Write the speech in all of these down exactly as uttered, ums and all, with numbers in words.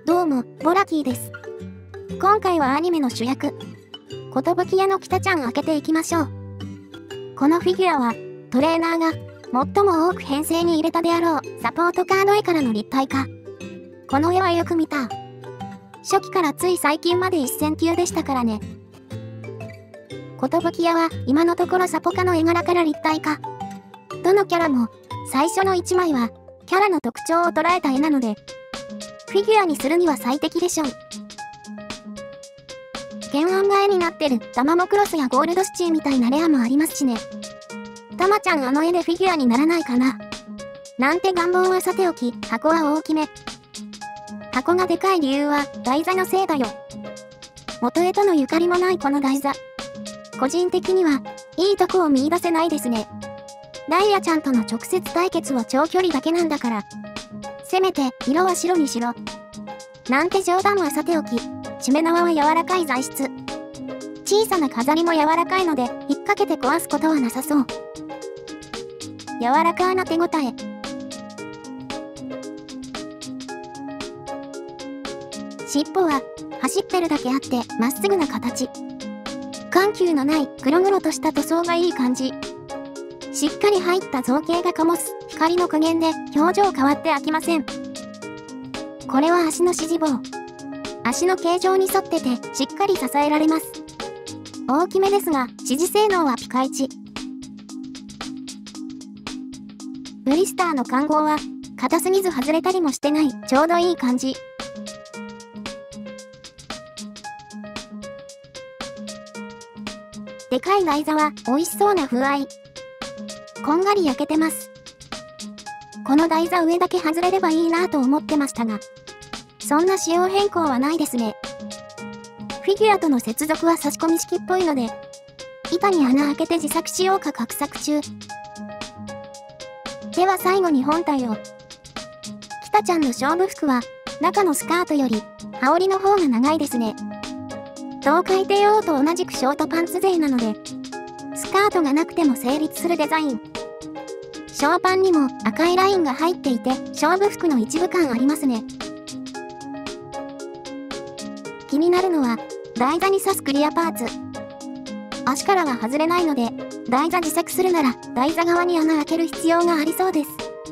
どうも、ボラキーです。今回はアニメの主役、寿屋の北ちゃん開けていきましょう。このフィギュアは、トレーナーが最も多く編成に入れたであろうサポートカード絵からの立体化。この絵はよく見た。初期からつい最近まで一線級でしたからね。寿屋は今のところサポカの絵柄から立体化。どのキャラも最初のいちまいはキャラの特徴を捉えた絵なので、フィギュアにするには最適でしょう。原案が絵になってるタマモクロスやゴールドシチーみたいなレアもありますしね。たまちゃんあの絵でフィギュアにならないかななんて願望はさておき、箱は大きめ。箱がでかい理由は台座のせいだよ。元絵とのゆかりもないこの台座。個人的にはいいとこを見出せないですね。ダイヤちゃんとの直接対決は長距離だけなんだから。せめて色は白にしろ。なんて冗談はさておき、しめ縄は柔らかい材質。小さな飾りも柔らかいので、引っ掛けて壊すことはなさそう。柔らかな手ごたえ。尻尾は走ってるだけあってまっすぐな形。緩急のない黒々とした塗装がいい感じ。しっかり入った造形が醸す光の加減で表情変わって飽きません。これは足の指示棒。足の形状に沿っててしっかり支えられます。大きめですが支持性能はピカイチ。ブリスターの環合は硬すぎず外れたりもしてないちょうどいい感じ。でかい台座は美味しそうな風合い。こんがり焼けてます。この台座上だけ外れればいいなぁと思ってましたが、そんな仕様変更はないですね。フィギュアとの接続は差し込み式っぽいので、板に穴開けて自作しようか画策中。では最後に本体を。北ちゃんの勝負服は、中のスカートより、羽織の方が長いですね。東海帝王と同じくショートパンツ勢なので、スカートがなくても成立するデザイン。ショーパンにも赤いラインが入っていて、勝負服の一部感ありますね。気になるのは、台座に刺すクリアパーツ。足からは外れないので、台座自作するなら、台座側に穴開ける必要がありそうです。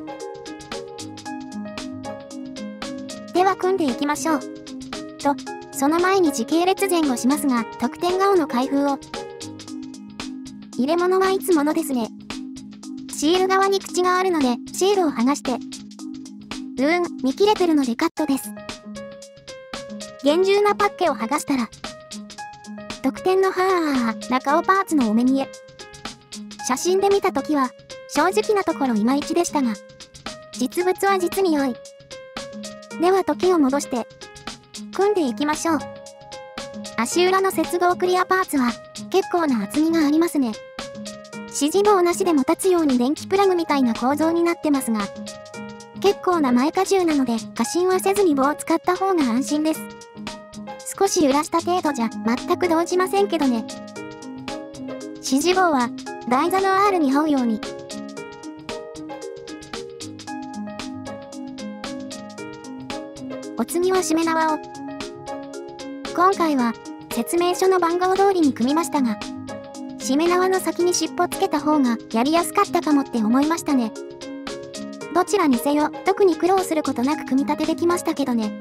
では組んでいきましょう。と、その前に時系列前後しますが、得点顔の開封を。入れ物はいつものですね。シール側に口があるので、シールを剥がして。うーん、見切れてるのでカットです。厳重なパッケを剥がしたら、得点のはーな顔パーツのお目見え。写真で見たときは、正直なところいまいちでしたが、実物は実に良い。では時を戻して、組んでいきましょう。足裏の接合クリアパーツは、結構な厚みがありますね。指示棒なしでも立つように電気プラグみたいな構造になってますが、結構な前荷重なので過信はせずに棒を使った方が安心です。少し揺らした程度じゃ全く動じませんけどね。指示棒は台座の アール に合うように。お次はしめ縄を。今回は説明書の番号通りに組みましたが、しめ縄の先に尻尾つけた方がやりやすかったかもって思いましたね。どちらにせよ特に苦労することなく組み立てできましたけどね。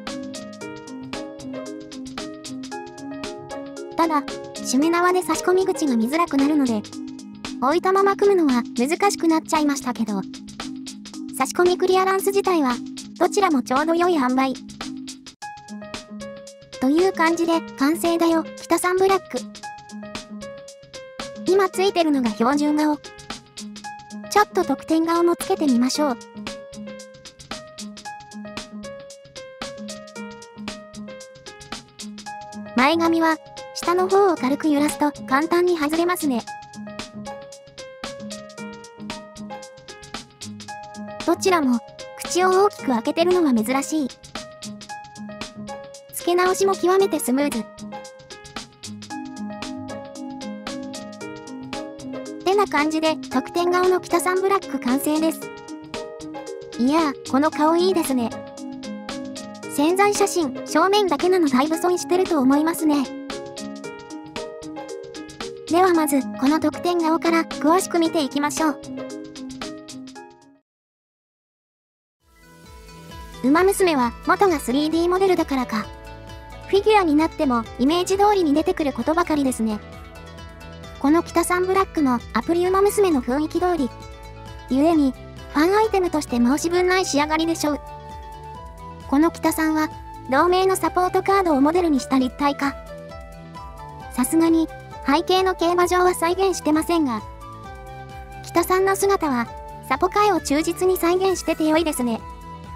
ただ、しめ縄で差し込み口が見づらくなるので、置いたまま組むのは難しくなっちゃいましたけど、差し込みクリアランス自体はどちらもちょうど良い塩梅。という感じで完成だよ、北さんブラック。今ついてるのが標準顔。ちょっと得点顔もつけてみましょう。前髪は下の方を軽く揺らすと簡単に外れますね。どちらも口を大きく開けてるのは珍しい。付け直しも極めてスムーズ。てな感じで得点顔の北さんブラック完成です。いやー、この顔いいですね。 宣材写真、正面だけなのだいぶ損してると思いますね。ではまず、この特典顔から詳しく見ていきましょう。ウマ娘は元が スリーディー モデルだからか。フィギュアになってもイメージ通りに出てくることばかりですね。この北さんブラックもアプリウマ娘の雰囲気通り。故に、ファンアイテムとして申し分ない仕上がりでしょう。この北さんは、同名のサポートカードをモデルにした立体化。さすがに、背景の競馬場は再現してませんが、北さんの姿は、サポカイを忠実に再現してて良いですね。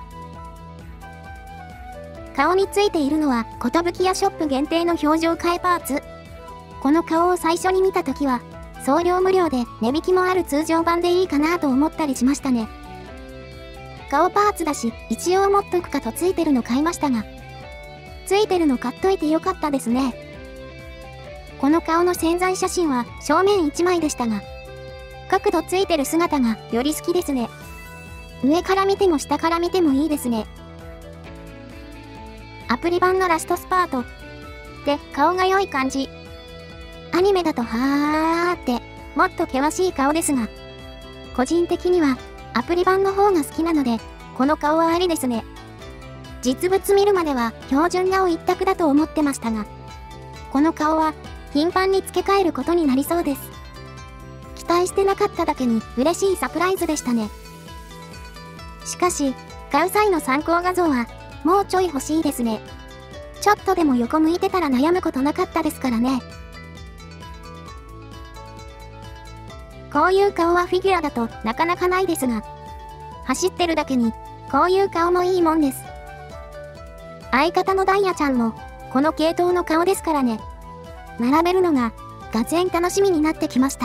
顔についているのは、寿屋ショップ限定の表情替えパーツ。この顔を最初に見たときは、送料無料で値引きもある通常版でいいかなと思ったりしましたね。顔パーツだし、一応持っとくかとついてるの買いましたが、ついてるの買っといてよかったですね。この顔の宣材写真は正面いちまいでしたが、角度ついてる姿がより好きですね。上から見ても下から見てもいいですね。アプリ版のラストスパートで顔が良い感じ。アニメだとはーってもっと険しい顔ですが、個人的にはアプリ版の方が好きなので、この顔はありですね。実物見るまでは標準顔一択だと思ってましたが、この顔は頻繁に付け替えることになりそうです。期待してなかっただけに嬉しいサプライズでしたね。しかし、買う際の参考画像はもうちょい欲しいですね。ちょっとでも横向いてたら悩むことなかったですからね。こういう顔はフィギュアだとなかなかないですが、走ってるだけにこういう顔もいいもんです。相方のダイヤちゃんもこの系統の顔ですからね。並べるのががぜん楽しみになってきました。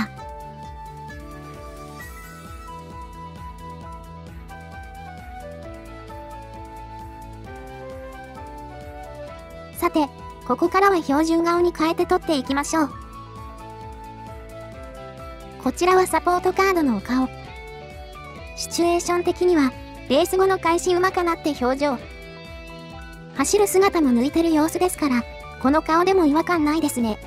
さて、ここからは標準顔に変えて撮っていきましょう。こちらはサポートカードのお顔。シチュエーション的には、レース後の開始馬かなって表情。走る姿も抜いてる様子ですから、この顔でも違和感ないですね。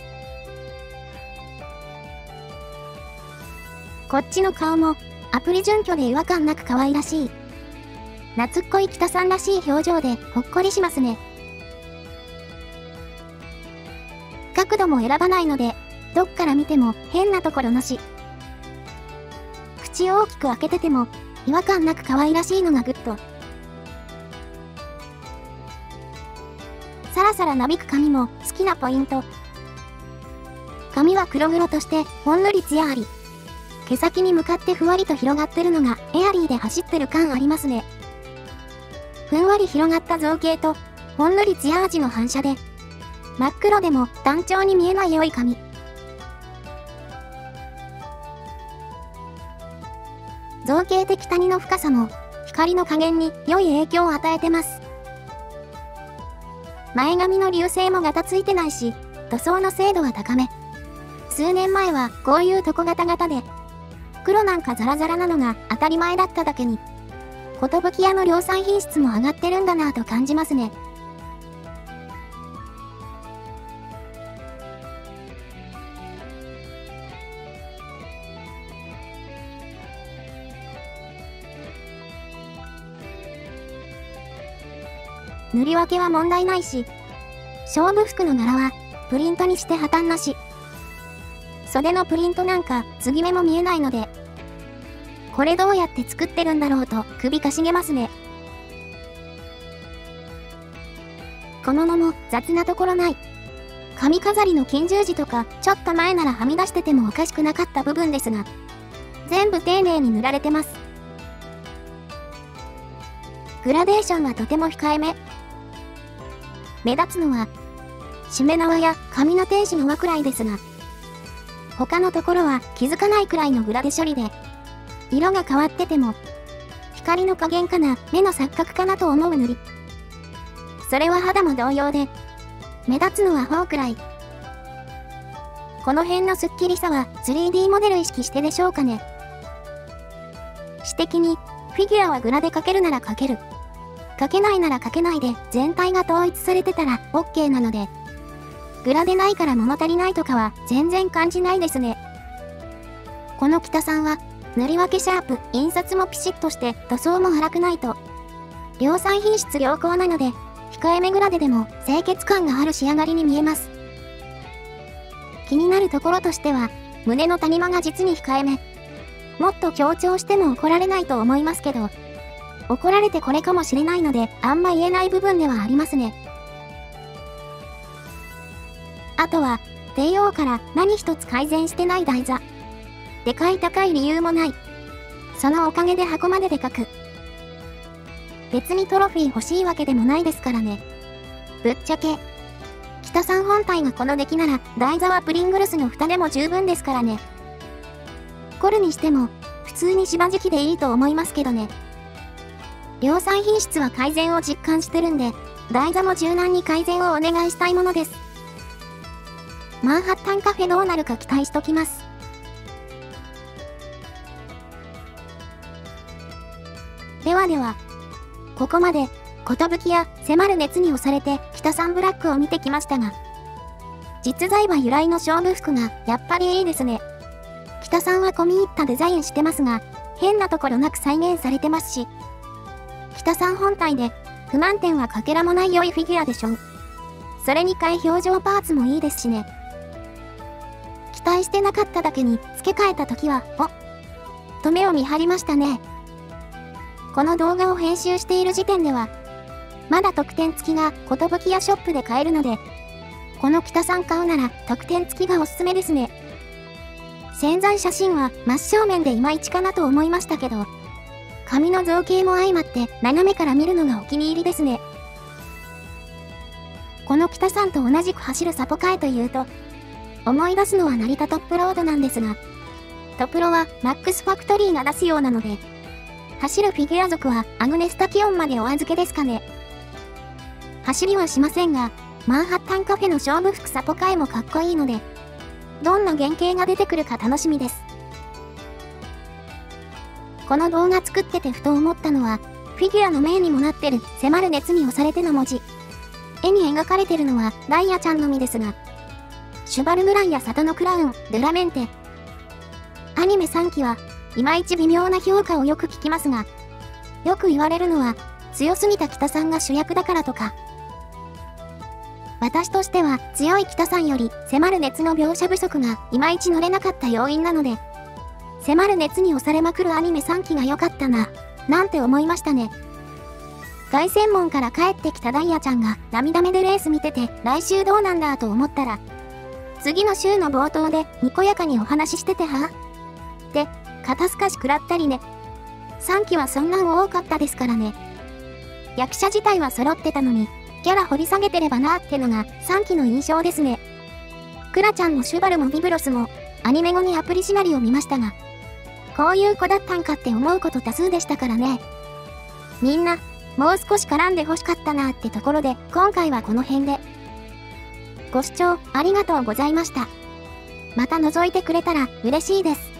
こっちの顔も、アプリ準拠で違和感なく可愛らしい。夏っこい北さんらしい表情でほっこりしますね。角度も選ばないので、どっから見ても変なところなし。口を大きく開けてても違和感なく可愛らしいのがグッド。さらさらなびく髪も好きなポイント。髪は黒々としてほんのりツヤあり。毛先に向かってふわりと広がってるのがエアリーで走ってる感ありますね。ふんわり広がった造形とほんのりツヤ味の反射で、真っ黒でも単調に見えない良い髪。造形的谷の深さも光の加減に良い影響を与えてます。前髪の流星もガタついてないし、塗装の精度は高め。数年前はこういう床ガタガタで、黒なんかザラザラなのが当たり前だっただけに、寿屋の量産品質も上がってるんだなぁと感じますね。塗り分けは問題ないし、勝負服の柄はプリントにして破綻なし。袖のプリントなんか継ぎ目も見えないので、これどうやって作ってるんだろうと首かしげますね。小物も雑なところない。髪飾りの金十字とかちょっと前ならはみ出しててもおかしくなかった部分ですが、全部丁寧に塗られてます。グラデーションはとても控えめ。目立つのは、しめ縄や髪の天使の輪くらいですが、他のところは気づかないくらいのグラデ処理で、色が変わってても、光の加減かな、目の錯覚かなと思う塗り。それは肌も同様で、目立つのは頬くらい。この辺のスッキリさは スリーディー モデル意識してでしょうかね。私的に、フィギュアはグラで描けるなら描ける。 描けないなら描けないで全体が統一されてたら オーケー なので、グラでないから物足りないとかは全然感じないですね。この北さんは、塗り分けシャープ、印刷もピシッとして塗装も粗くないと、量産品質良好なので、控えめグラデでも清潔感がある仕上がりに見えます。気になるところとしては、胸の谷間が実に控えめ。もっと強調しても怒られないと思いますけど、怒られてこれかもしれないので、あんま言えない部分ではありますね。あとは、帝王から何一つ改善してない台座。でかい高い理由もない。そのおかげで箱まででかく。別にトロフィー欲しいわけでもないですからね。ぶっちゃけ、北さん本体がこの出来なら、台座はプリングルスの蓋でも十分ですからね。凝るにしても、普通に芝敷きでいいと思いますけどね。量産品質は改善を実感してるんで、台座も柔軟に改善をお願いしたいものです。マンハッタンカフェどうなるか期待しときます。ではでは、ここまで、寿や迫る熱に押されて北さんブラックを見てきましたが、実在馬由来の勝負服がやっぱりいいですね。北さんは込み入ったデザインしてますが、変なところなく再現されてますし、北さん本体で不満点はかけらもない良いフィギュアでしょう。それに替え表情パーツもいいですしね。期待してなかっただけに付け替えた時は、おっと目を見張りましたね。この動画を編集している時点では、まだ特典付きが寿やショップで買えるので、この北さん買うなら特典付きがおすすめですね。宣材写真は真正面でいまいちかなと思いましたけど、紙の造形も相まって斜めから見るのがお気に入りですね。この北さんと同じく走るサポカーというと、思い出すのは成田トップロードなんですが、トプロはマックスファクトリーが出すようなので、走るフィギュア族はアグネスタキオンまでお預けですかね。走りはしませんが、マンハッタンカフェの勝負服サポカーもかっこいいので、どんな原型が出てくるか楽しみです。この動画作っててふと思ったのは、フィギュアの銘にもなってる迫る熱に押されての文字。絵に描かれてるのはダイヤちゃんのみですが、シュバルグランやサトノクラウン、ドゥラメンテ。アニメさんきはいまいち微妙な評価をよく聞きますが、よく言われるのは強すぎた北さんが主役だからとか。私としては強い北さんより迫る熱の描写不足がいまいち乗れなかった要因なので、迫る熱に押されまくるアニメさんきが良かったな、なんて思いましたね。凱旋門から帰ってきたダイヤちゃんが涙目でレース見てて来週どうなんだと思ったら、次の週の冒頭でにこやかにお話ししててはって肩透かし食らったりね。さんきはそんなん多かったですからね。役者自体は揃ってたのに、キャラ掘り下げてればなーってのがさんきの印象ですね。クラちゃんのシュバルもビブロスもアニメ後にアプリシナリを見ましたが、こういう子だったんかって思うこと多数でしたからね。みんな、もう少し絡んで欲しかったなーってところで今回はこの辺で。ご視聴ありがとうございました。また覗いてくれたら嬉しいです。